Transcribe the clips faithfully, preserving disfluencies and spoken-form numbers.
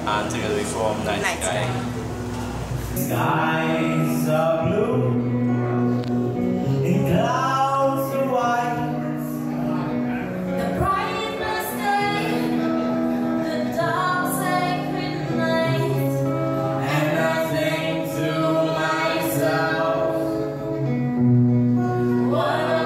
and together we form Night, Night Sky. Skies are blue, and clouds are white. The bright blessed day, the dark sacred night, And I think to myself, what a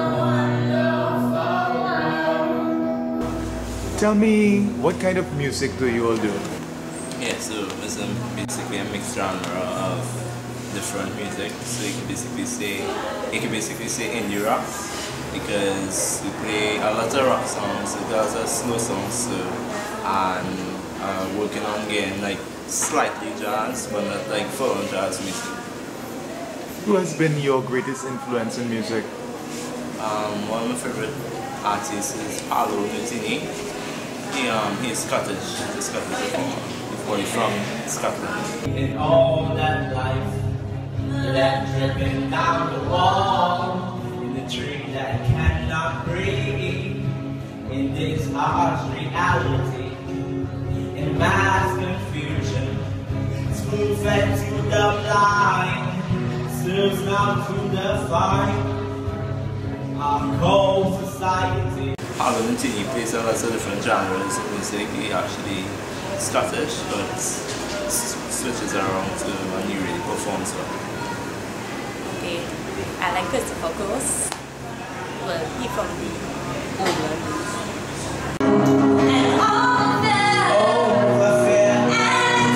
wonderful world. Tell me, what kind of music do you all do? Yeah, so it's um, basically a mixed genre of different music. So you can basically say, you can basically say indie rock, because we play a lot of rock songs, a lot of slow songs too, and uh, working on getting like slightly jazz, but not like full on jazz music. Who has been your greatest influence in music? Um, one of my favorite artists is Paolo Nutini. He, um, he's Scottish, he's a Scottish performer. He's from Scotland. in all that life, that dripping down the wall, in the tree that cannot breathe, in this harsh reality, in mass confusion, spoon fed to the blind, serves not to define our cold society. Paolo Nutini plays a lot of different genres of music. He actually Scottish, but switches around to when he really performs well. Okay, I like Christopher Cross. Well, he from the Oakland. And all that Over fear. and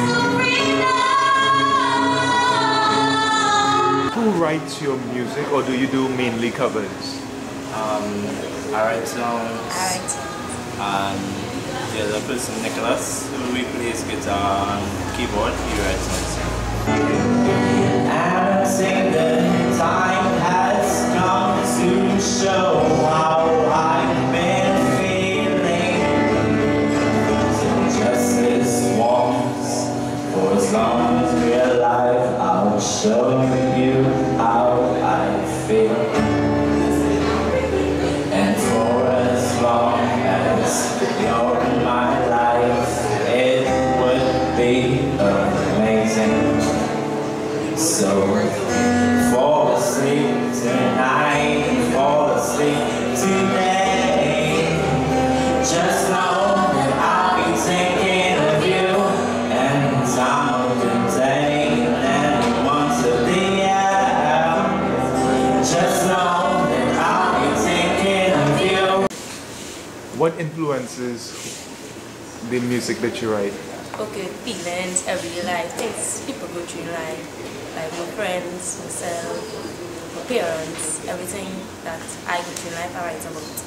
freedom. Who writes your music, or do you do mainly covers? Um, I write songs, I write songs. and the other person, Nicholas, who we plays guitar and keyboard, he writes songs. And sing the time has come to show how I've been feeling. So justice wants, for as long as we're alive, I'll show you how I feel. And for as long as you're in my life, it would be amazing. So fall asleep tonight, fall asleep today. Just know that I'll be thinking of you and time of the day and months of the year. Just know that I'll be thinking of you. What influences the music that you write? Okay, feelings, everyday life, things people go through in life. Like my friends, myself, my parents, everything that I go through in life I write about.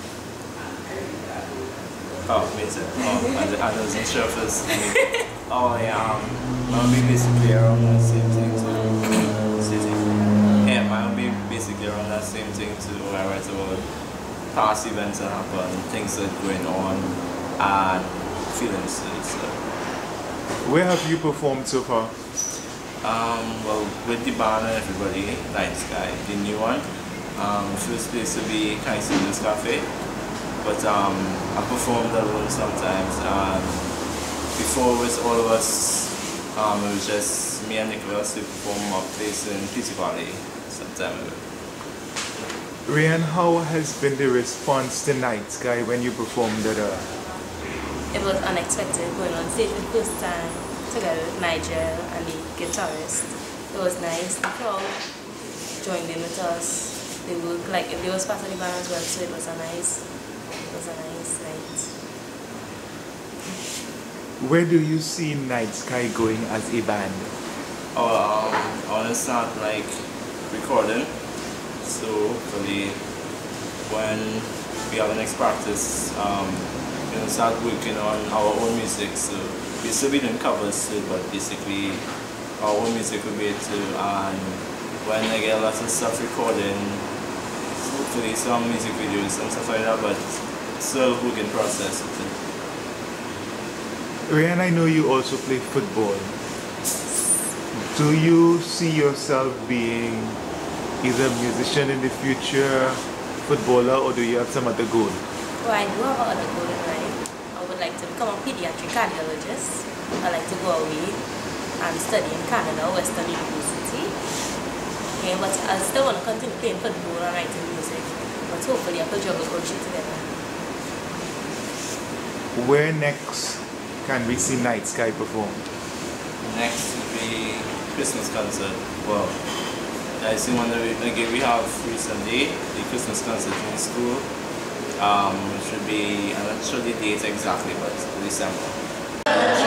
Oh, amazing. Oh, and, and those insurers. Oh, yeah, um, I'll be basically around that same thing too. Yeah, I'll be basically around that same thing too. I write about past events that happen, things that are going on, and feelings too. So. Where have you performed so far? Um, well, with the band and everybody, Night Sky, the new one. Um, first place to be Kaiso Blues Cafe, but um, I performed alone sometimes. And before it was all of us, um, it was just me and Nicholas who performed our place in Peace Valley some time ago. Ryan, how has been the response to Night Sky when you performed it? Uh, It was unexpected going on stage for the first time together with Nigel and the guitarist. It was nice. The crowd joined in with us. They looked like if they was part of the band as well, so it was a nice, it was a nice night. where do you see Night Sky going as a band? Oh, um, I want to start like recording. So hopefully when we have the next practice, um, we're gonna start working on our own music. So we still be doing covers too, but basically our own music will be it too. And when I get a lot of stuff recording, hopefully some music videos and stuff like that, but still working process with it. Ryan, I know you also play football. Do you see yourself being either a musician in the future, footballer, or do you have some other goal? Well, I do have other goal in life. I would like to become a pediatric cardiologist. I like to go away and study in Canada, Western University. Okay, but I still want to continue playing football and writing music. But hopefully I could juggle both together. Where next can we see Night Sky perform? Next will be Christmas concert. Well, I see one that we, again, we have recently the Christmas concert in school, um, which should be, I'm not sure the date exactly, but December.